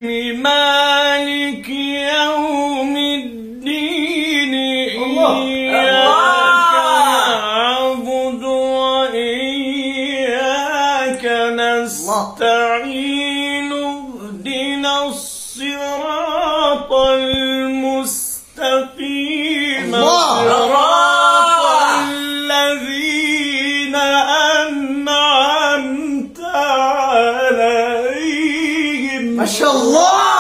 مالك يوم الدين إياك نعبد وإياك نستعين اهدنا الصراط المستقيم صراط الذين أنعمت عليهم. ما شاء الله.